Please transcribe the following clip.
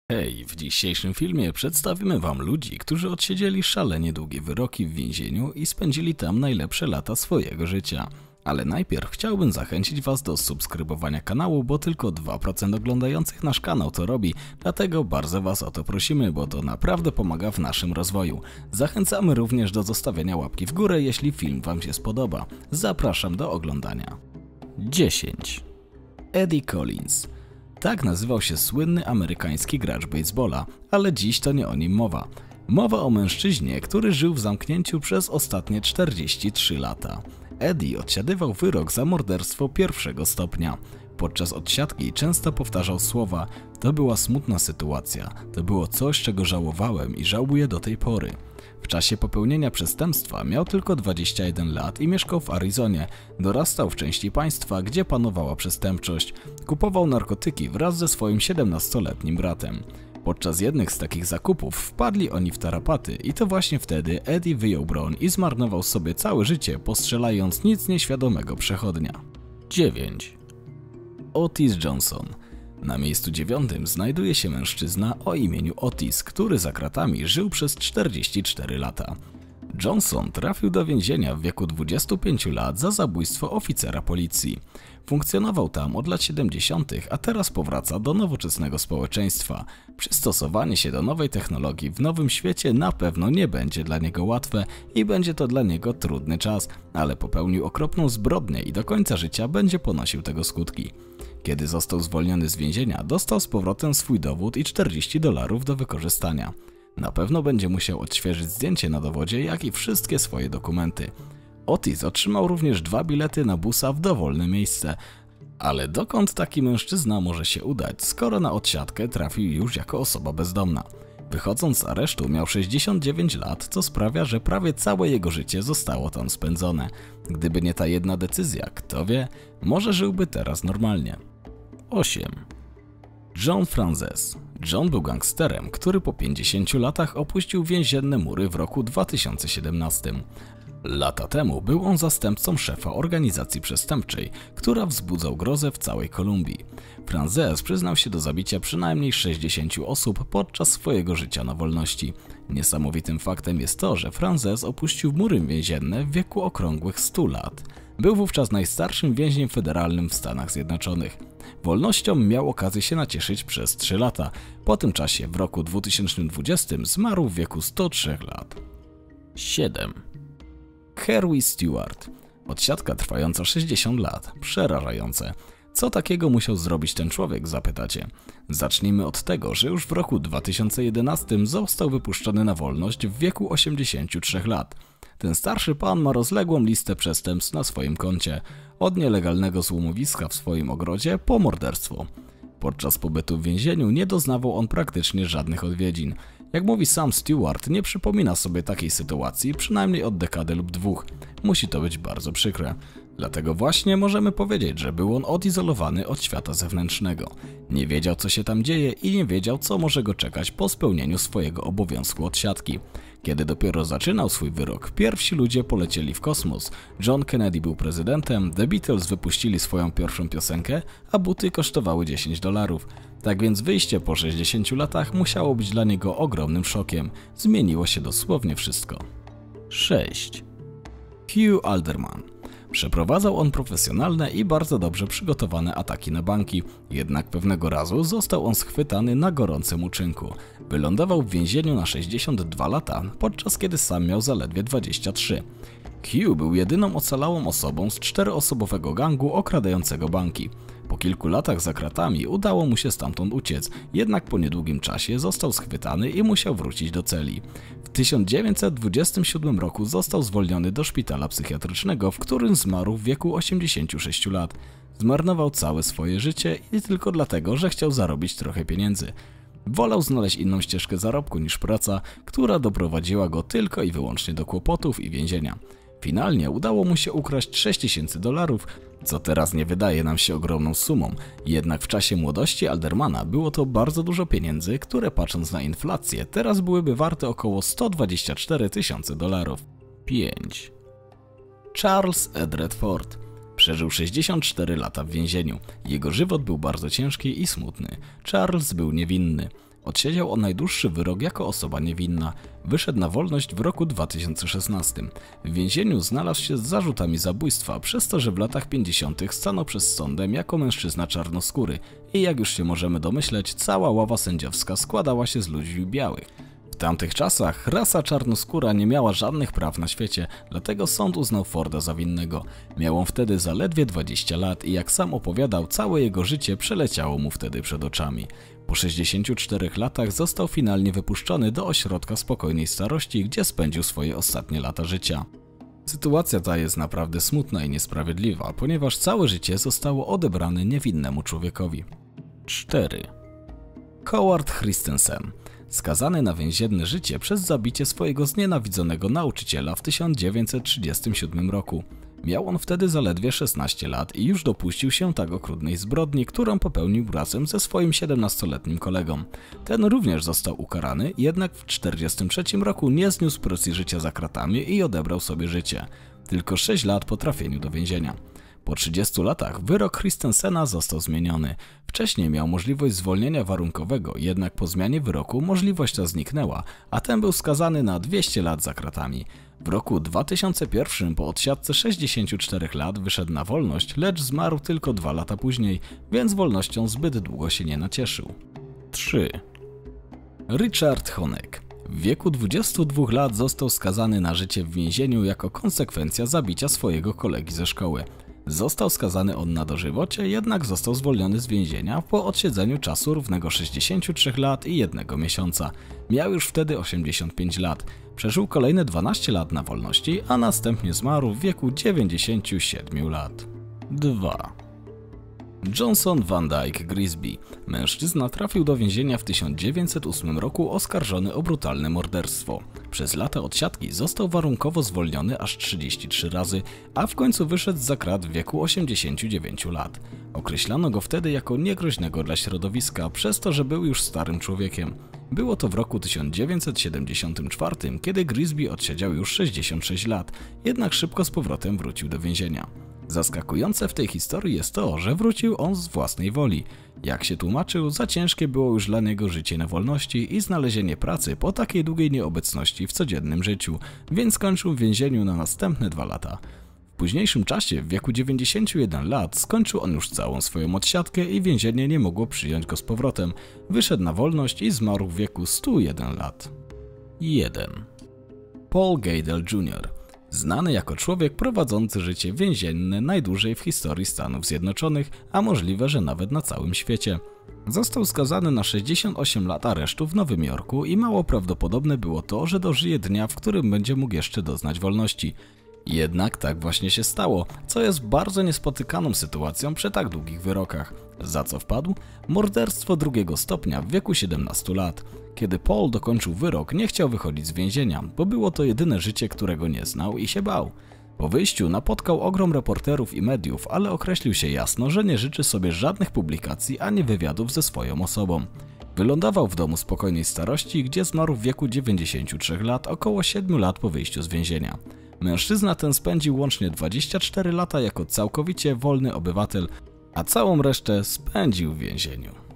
Hej, w dzisiejszym filmie przedstawimy wam ludzi, którzy odsiedzieli szalenie długie wyroki w więzieniu i spędzili tam najlepsze lata swojego życia. Ale najpierw chciałbym zachęcić was do subskrybowania kanału, bo tylko 2% oglądających nasz kanał to robi, dlatego bardzo was o to prosimy, bo to naprawdę pomaga w naszym rozwoju. Zachęcamy również do zostawienia łapki w górę, jeśli film wam się spodoba. Zapraszam do oglądania. 10. Eddie Collins. Tak nazywał się słynny amerykański gracz baseballa, ale dziś to nie o nim mowa. Mowa o mężczyźnie, który żył w zamknięciu przez ostatnie 43 lata. Eddie odsiadywał wyrok za morderstwo pierwszego stopnia. Podczas odsiadki często powtarzał słowa: to była smutna sytuacja, to było coś, czego żałowałem i żałuję do tej pory. W czasie popełnienia przestępstwa miał tylko 21 lat i mieszkał w Arizonie. Dorastał w części państwa, gdzie panowała przestępczość. Kupował narkotyki wraz ze swoim 17-letnim bratem. Podczas jednych z takich zakupów wpadli oni w tarapaty i to właśnie wtedy Eddie wyjął broń i zmarnował sobie całe życie, postrzelając nic nieświadomego przechodnia. 9. Otis Johnson. Na miejscu 9 znajduje się mężczyzna o imieniu Otis, który za kratami żył przez 44 lata. Johnson trafił do więzienia w wieku 25 lat za zabójstwo oficera policji. Funkcjonował tam od lat 70., a teraz powraca do nowoczesnego społeczeństwa. Przystosowanie się do nowej technologii w nowym świecie na pewno nie będzie dla niego łatwe i będzie to dla niego trudny czas, ale popełnił okropną zbrodnię i do końca życia będzie ponosił tego skutki. Kiedy został zwolniony z więzienia, dostał z powrotem swój dowód i $40 do wykorzystania. Na pewno będzie musiał odświeżyć zdjęcie na dowodzie, jak i wszystkie swoje dokumenty. Otis otrzymał również 2 bilety na busa w dowolne miejsce. Ale dokąd taki mężczyzna może się udać, skoro na odsiadkę trafił już jako osoba bezdomna? Wychodząc z aresztu miał 69 lat, co sprawia, że prawie całe jego życie zostało tam spędzone. Gdyby nie ta jedna decyzja, kto wie, może żyłby teraz normalnie. 8. John Frances. John był gangsterem, który po 50 latach opuścił więzienne mury w roku 2017. Lata temu był on zastępcą szefa organizacji przestępczej, która wzbudzał grozę w całej Kolumbii. Frances przyznał się do zabicia przynajmniej 60 osób podczas swojego życia na wolności. Niesamowitym faktem jest to, że Frances opuścił mury więzienne w wieku okrągłych 100 lat. Był wówczas najstarszym więźniem federalnym w Stanach Zjednoczonych. Wolnością miał okazję się nacieszyć przez 3 lata. Po tym czasie w roku 2020 zmarł w wieku 103 lat. 7. Kerry Stewart. Odsiadka trwająca 60 lat. Przerażające. Co takiego musiał zrobić ten człowiek, zapytacie? Zacznijmy od tego, że już w roku 2011 został wypuszczony na wolność w wieku 83 lat. Ten starszy pan ma rozległą listę przestępstw na swoim koncie. Od nielegalnego złomowiska w swoim ogrodzie po morderstwo. Podczas pobytu w więzieniu nie doznawał on praktycznie żadnych odwiedzin. Jak mówi sam Stewart, nie przypomina sobie takiej sytuacji przynajmniej od dekady lub 2. Musi to być bardzo przykre. Dlatego właśnie możemy powiedzieć, że był on odizolowany od świata zewnętrznego. Nie wiedział, co się tam dzieje i nie wiedział, co może go czekać po spełnieniu swojego obowiązku odsiadki. Kiedy dopiero zaczynał swój wyrok, pierwsi ludzie polecieli w kosmos. John Kennedy był prezydentem, The Beatles wypuścili swoją pierwszą piosenkę, a buty kosztowały $10. Tak więc wyjście po 60 latach musiało być dla niego ogromnym szokiem. Zmieniło się dosłownie wszystko. 6. Hugh Alderman. Przeprowadzał on profesjonalne i bardzo dobrze przygotowane ataki na banki, jednak pewnego razu został on schwytany na gorącym uczynku. Wylądował w więzieniu na 62 lata, podczas kiedy sam miał zaledwie 23. Hugh był jedyną ocalałą osobą z 4-osobowego gangu okradającego banki. Po kilku latach za kratami udało mu się stamtąd uciec, jednak po niedługim czasie został schwytany i musiał wrócić do celi. W 1927 roku został zwolniony do szpitala psychiatrycznego, w którym zmarł w wieku 86 lat. Zmarnował całe swoje życie i tylko dlatego, że chciał zarobić trochę pieniędzy. Wolał znaleźć inną ścieżkę zarobku niż praca, która doprowadziła go tylko i wyłącznie do kłopotów i więzienia. Finalnie udało mu się ukraść $6000, co teraz nie wydaje nam się ogromną sumą, jednak w czasie młodości Aldermana było to bardzo dużo pieniędzy, które patrząc na inflację teraz byłyby warte około $124 000. 5. Charles Edred Ford. Przeżył 64 lata w więzieniu. Jego żywot był bardzo ciężki i smutny. Charles był niewinny. Odsiedział on najdłuższy wyrok jako osoba niewinna. Wyszedł na wolność w roku 2016. W więzieniu znalazł się z zarzutami zabójstwa, przez to, że w latach 50. stanął przed sądem jako mężczyzna czarnoskóry i jak już się możemy domyśleć, cała ława sędziowska składała się z ludzi białych. W tamtych czasach rasa czarnoskóra nie miała żadnych praw na świecie, dlatego sąd uznał Forda za winnego. Miał on wtedy zaledwie 20 lat i jak sam opowiadał, całe jego życie przeleciało mu wtedy przed oczami. Po 64 latach został finalnie wypuszczony do ośrodka spokojnej starości, gdzie spędził swoje ostatnie lata życia. Sytuacja ta jest naprawdę smutna i niesprawiedliwa, ponieważ całe życie zostało odebrane niewinnemu człowiekowi. 4. Howard Christensen. Skazany na więzienne życie przez zabicie swojego znienawidzonego nauczyciela w 1937 roku. Miał on wtedy zaledwie 16 lat i już dopuścił się tak okrutnej zbrodni, którą popełnił razem ze swoim 17-letnim kolegą. Ten również został ukarany, jednak w 1943 roku nie zniósł presji życia za kratami i odebrał sobie życie. Tylko 6 lat po trafieniu do więzienia. Po 30 latach wyrok Christensena został zmieniony. Wcześniej miał możliwość zwolnienia warunkowego, jednak po zmianie wyroku możliwość ta zniknęła, a ten był skazany na 200 lat za kratami. W roku 2001 po odsiadce 64 lat wyszedł na wolność, lecz zmarł tylko 2 lata później, więc wolnością zbyt długo się nie nacieszył. 3. Richard Honeck. W wieku 22 lat został skazany na życie w więzieniu jako konsekwencja zabicia swojego kolegi ze szkoły. Został skazany on na dożywocie, jednak został zwolniony z więzienia po odsiedzeniu czasu równego 63 lat i 1 miesiąca. Miał już wtedy 85 lat. Przeżył kolejne 12 lat na wolności, a następnie zmarł w wieku 97 lat. 2. Johnson Van Dyke Grisby. Mężczyzna trafił do więzienia w 1908 roku oskarżony o brutalne morderstwo. Przez lata odsiadki został warunkowo zwolniony aż 33 razy, a w końcu wyszedł zza krat w wieku 89 lat. Określano go wtedy jako niegroźnego dla środowiska, przez to, że był już starym człowiekiem. Było to w roku 1974, kiedy Grisby odsiedział już 66 lat, jednak szybko z powrotem wrócił do więzienia. Zaskakujące w tej historii jest to, że wrócił on z własnej woli. Jak się tłumaczył, za ciężkie było już dla niego życie na wolności i znalezienie pracy po takiej długiej nieobecności w codziennym życiu, więc skończył w więzieniu na następne 2 lata. W późniejszym czasie, w wieku 91 lat, skończył on już całą swoją odsiadkę i więzienie nie mogło przyjąć go z powrotem. Wyszedł na wolność i zmarł w wieku 101 lat. 1. Paul Gadel Jr. Znany jako człowiek prowadzący życie więzienne najdłużej w historii Stanów Zjednoczonych, a możliwe, że nawet na całym świecie. Został skazany na 68 lat aresztu w Nowym Jorku i mało prawdopodobne było to, że dożyje dnia, w którym będzie mógł jeszcze doznać wolności. Jednak tak właśnie się stało, co jest bardzo niespotykaną sytuacją przy tak długich wyrokach. Za co wpadł? Morderstwo 2 stopnia w wieku 17 lat. Kiedy Paul dokończył wyrok, nie chciał wychodzić z więzienia, bo było to jedyne życie, którego nie znał i się bał. Po wyjściu napotkał ogrom reporterów i mediów, ale określił się jasno, że nie życzy sobie żadnych publikacji ani wywiadów ze swoją osobą. Wylądował w domu spokojnej starości, gdzie zmarł w wieku 93 lat, około 7 lat po wyjściu z więzienia. Mężczyzna ten spędził łącznie 24 lata jako całkowicie wolny obywatel, a całą resztę spędził w więzieniu.